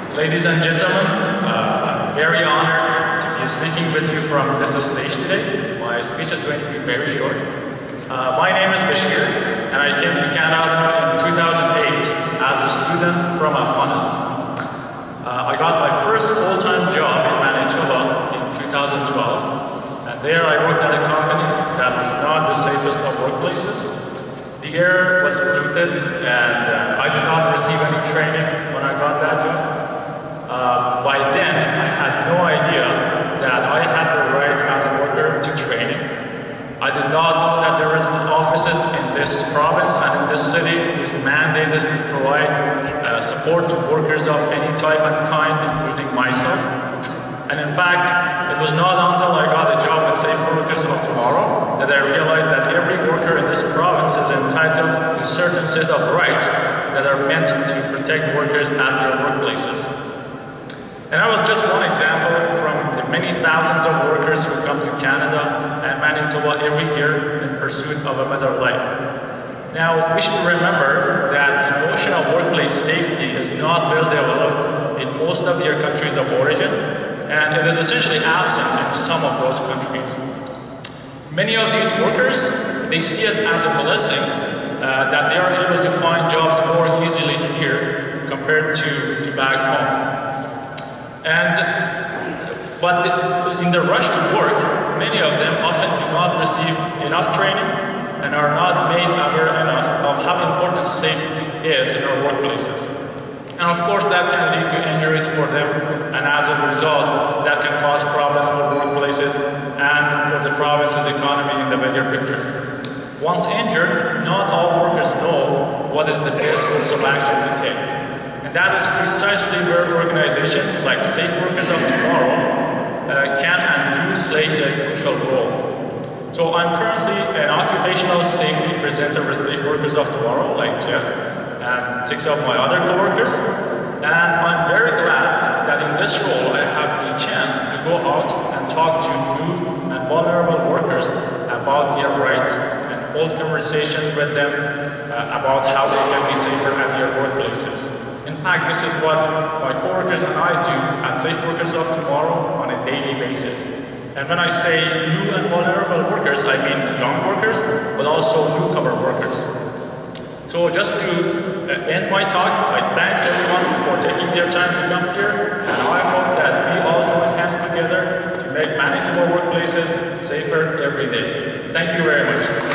Ladies and gentlemen, I'm very honored to be speaking with you from this stage today. My speech is going to be very short. My name is Bashir, and I came to Canada in 2008 as a student from Afghanistan. I got my first full-time job in Manitoba in 2012, and there I worked at a company that was not the safest of workplaces. The air was polluted, and I did not receive any training when I got that job. By then, I had no idea that I had the right as a worker to training. I did not know that there is offices in this province and in this city whose mandate is to provide support to workers of any type and kind, including myself. And in fact, it was not until I got a job with Safe Workers of Tomorrow that I realized that every worker in this province is entitled to a certain set of rights that are meant to protect workers at their workplaces. And that was just one example from the many thousands of workers who come to Canada and Manitoba every year in pursuit of a better life. Now, we should remember that the notion of workplace safety is not well developed in most of their countries of origin, and it is essentially absent in some of those countries. Many of these workers, they see it as a blessing that they are able to find jobs more easily here compared to back home. But in the rush to work, many of them often do not receive enough training and are not made aware enough of how important safety is in our workplaces. And of course, that can lead to injuries for them, and as a result, that can cause problems for workplaces and for the province's economy in the bigger picture. Once injured, not all workers know what is the best course of action to take. And that is precisely where organizations like Safe Workers of Tomorrow can and do play a crucial role. So I'm currently an Occupational Safety Presenter with Safe Workers of Tomorrow, like Jeff and 6 of my other coworkers. And I'm very glad that in this role I have the chance to go out and talk to new and vulnerable workers about their rights and hold conversations with them about how they can be safer at their workplaces. In fact, this is what my coworkers and I do at Safe Workers of Tomorrow on a daily basis. And when I say new and vulnerable workers, I mean young workers, but also newcomer workers. So just to end my talk, I thank everyone for taking their time to come here, and I hope that we all join hands together to make Manitoba workplaces safer every day. Thank you very much.